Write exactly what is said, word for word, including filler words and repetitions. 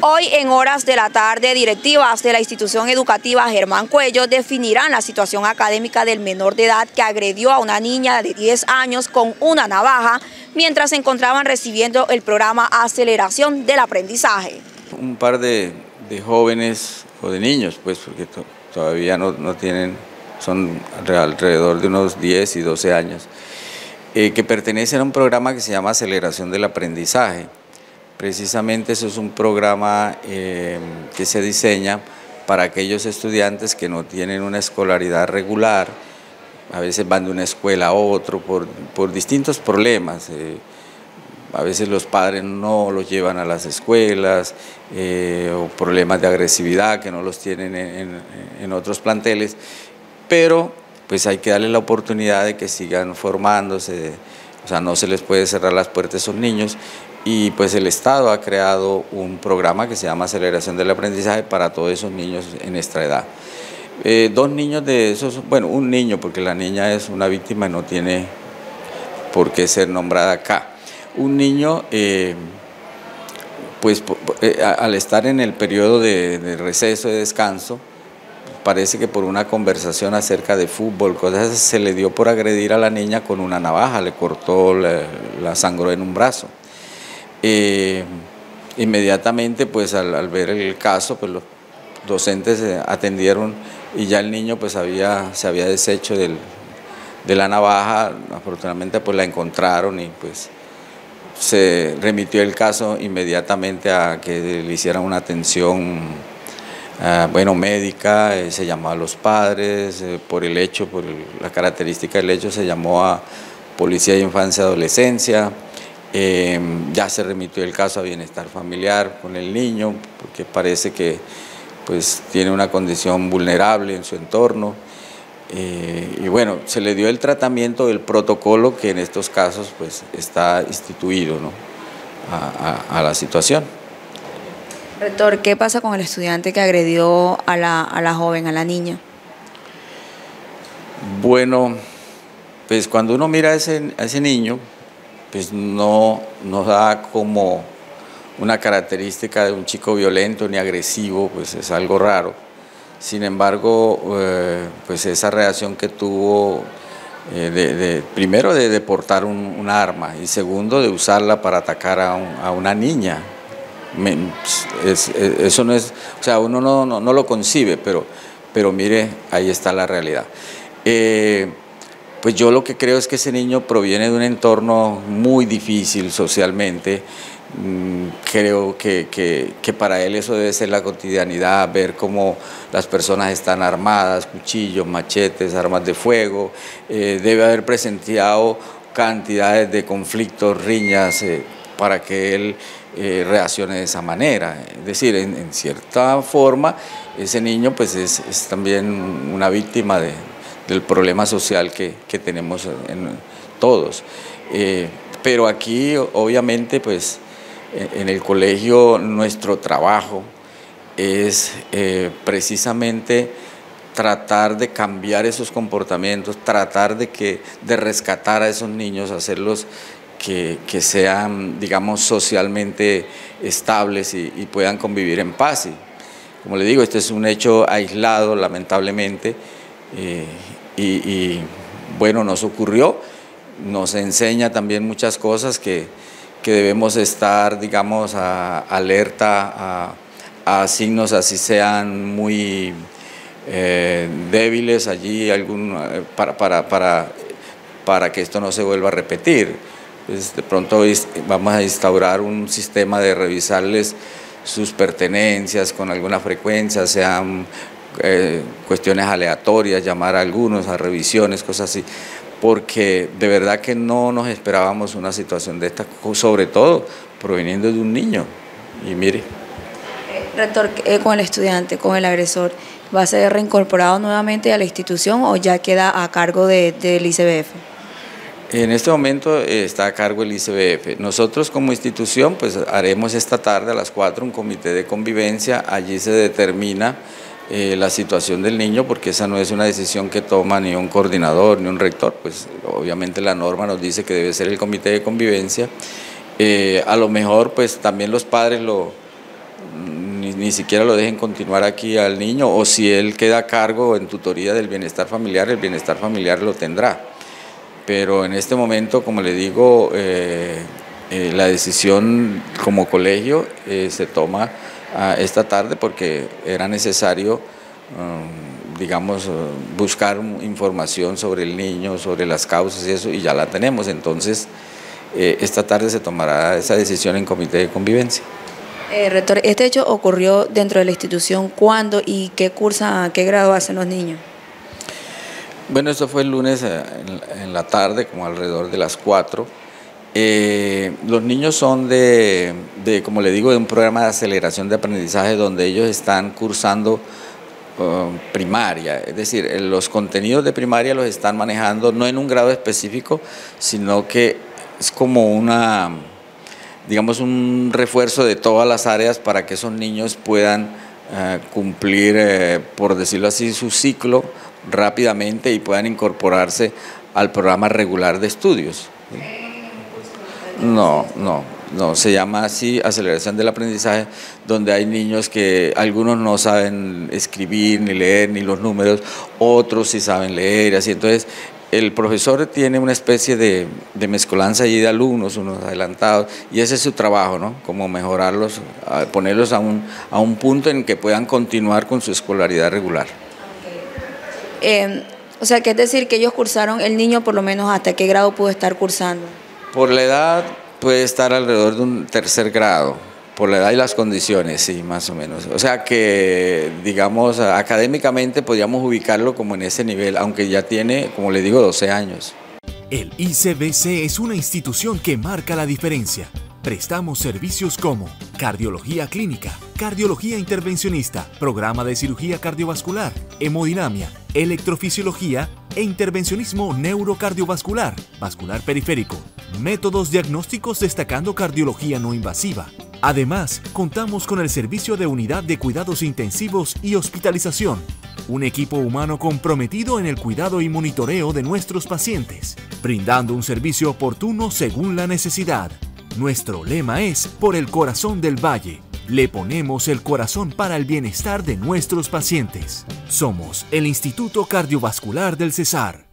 Hoy, en horas de la tarde, directivas de la institución educativa Germán Cuello definirán la situación académica del menor de edad que agredió a una niña de diez años con una navaja mientras se encontraban recibiendo el programa Aceleración del Aprendizaje. Un par de, de jóvenes o de niños, pues, porque to, todavía no, no tienen, son alrededor de unos diez y doce años, eh, que pertenecen a un programa que se llama Aceleración del Aprendizaje. Precisamente eso es un programa eh, que se diseña para aquellos estudiantes que no tienen una escolaridad regular, a veces van de una escuela a otra por, por distintos problemas. Eh, a veces los padres no los llevan a las escuelas, eh, o problemas de agresividad que no los tienen en, en, en otros planteles, pero pues hay que darles la oportunidad de que sigan formándose, o sea, no se les puede cerrar las puertas a esos niños. Y pues el Estado ha creado un programa que se llama Aceleración del Aprendizaje para todos esos niños en esta edad. Eh, dos niños de esos, bueno, un niño, porque la niña es una víctima y no tiene por qué ser nombrada acá. Un niño, eh, pues eh, al estar en el periodo de, de receso, de descanso, parece que por una conversación acerca de fútbol, cosas así, se le dio por agredir a la niña con una navaja, le cortó, la, la sangró en un brazo. Eh, inmediatamente pues al, al ver el caso pues los docentes atendieron y ya el niño pues había, se había deshecho del, de la navaja. Afortunadamente pues la encontraron y pues se remitió el caso inmediatamente a que le hicieran una atención uh, bueno, médica. Eh, se llamó a los padres, eh, por el hecho, por el, la característica del hecho se llamó a Policía de Infancia y Adolescencia. Eh, ya se remitió el caso a Bienestar Familiar con el niño, porque parece que pues, tiene una condición vulnerable en su entorno. Eh, y bueno, se le dio el tratamiento del protocolo que en estos casos pues, está instituido, ¿no? a, a, a la situación. Rector, ¿qué pasa con el estudiante que agredió a la, a la joven, a la niña? Bueno, pues cuando uno mira a ese, a ese niño, pues no nos da como una característica de un chico violento ni agresivo, pues es algo raro. Sin embargo, eh, pues esa reacción que tuvo, eh, de, de, primero de, de portar un, un arma y segundo de usarla para atacar a, un, a una niña, Me, es, es, eso no es, o sea, uno no, no, no lo concibe, pero, pero mire, ahí está la realidad. Eh, Pues yo lo que creo es que ese niño proviene de un entorno muy difícil socialmente. Creo que, que, que para él eso debe ser la cotidianidad, ver cómo las personas están armadas, cuchillos, machetes, armas de fuego. Eh, debe haber presenciado cantidades de conflictos, riñas, eh, para que él eh, reaccione de esa manera. Es decir, en, en cierta forma, ese niño pues es, es también una víctima de... del problema social que, que tenemos en todos. Eh, pero aquí, obviamente, pues, en el colegio nuestro trabajo es eh, precisamente tratar de cambiar esos comportamientos, tratar de, que, de rescatar a esos niños, hacerlos que, que sean, digamos, socialmente estables y, y puedan convivir en paz. Y, como le digo, este es un hecho aislado, lamentablemente, Eh, y, y bueno, nos ocurrió, nos enseña también muchas cosas que, que debemos estar, digamos, a, alerta a, a signos así sean muy eh, débiles allí, algún, para, para, para, para que esto no se vuelva a repetir. Pues de pronto vamos a instaurar un sistema de revisarles sus pertenencias con alguna frecuencia, sean Eh, cuestiones aleatorias, llamar a algunos a revisiones, cosas así, porque de verdad que no nos esperábamos una situación de esta, sobre todo proveniendo de un niño. Y mire. Rector, eh, con el estudiante, con el agresor, ¿va a ser reincorporado nuevamente a la institución o ya queda a cargo de, del I C B F? En este momento eh, está a cargo el I C B F. Nosotros como institución pues haremos esta tarde a las cuatro un comité de convivencia, allí se determina Eh, la situación del niño, porque esa no es una decisión que toma ni un coordinador ni un rector, pues obviamente la norma nos dice que debe ser el comité de convivencia. Eh, a lo mejor pues también los padres lo ni siquiera lo dejen continuar aquí al niño, o si él queda a cargo en tutoría del bienestar familiar, el bienestar familiar lo tendrá. Pero en este momento, como le digo, eh, eh, la decisión como colegio eh, se toma uh, esta tarde porque era necesario, um, digamos, uh, buscar información sobre el niño, sobre las causas y eso, y ya la tenemos. Entonces, eh, esta tarde se tomará esa decisión en comité de convivencia. Eh, rector, ¿este hecho ocurrió dentro de la institución cuándo y qué cursa, qué grado hacen los niños? Bueno, esto fue el lunes en la tarde, como alrededor de las cuatro. Eh, los niños son de, de, como le digo, de un programa de aceleración de aprendizaje donde ellos están cursando uh, primaria, es decir, los contenidos de primaria los están manejando no en un grado específico, sino que es como una, digamos, un refuerzo de todas las áreas para que esos niños puedan uh, cumplir, eh, por decirlo así, su ciclo rápidamente y puedan incorporarse al programa regular de estudios. No, no, no, se llama así aceleración del aprendizaje, donde hay niños que algunos no saben escribir ni leer ni los números, otros sí saben leer, así. Entonces el profesor tiene una especie de, de mezcolanza allí de alumnos, unos adelantados, y ese es su trabajo, ¿no? Como mejorarlos, ponerlos a un, a un punto en que puedan continuar con su escolaridad regular. Eh, o sea, que es decir, que ellos cursaron, el niño por lo menos hasta qué grado pudo estar cursando. Por la edad puede estar alrededor de un tercer grado, por la edad y las condiciones, sí, más o menos. O sea que, digamos, académicamente podríamos ubicarlo como en ese nivel, aunque ya tiene, como le digo, doce años. El I C B C es una institución que marca la diferencia. Prestamos servicios como cardiología clínica, cardiología intervencionista, programa de cirugía cardiovascular, hemodinamia, electrofisiología e intervencionismo neurocardiovascular, vascular periférico, métodos diagnósticos destacando cardiología no invasiva. Además, contamos con el servicio de unidad de cuidados intensivos y hospitalización, un equipo humano comprometido en el cuidado y monitoreo de nuestros pacientes, brindando un servicio oportuno según la necesidad. Nuestro lema es por el corazón del Valle. Le ponemos el corazón para el bienestar de nuestros pacientes. Somos el Instituto Cardiovascular del Cesar.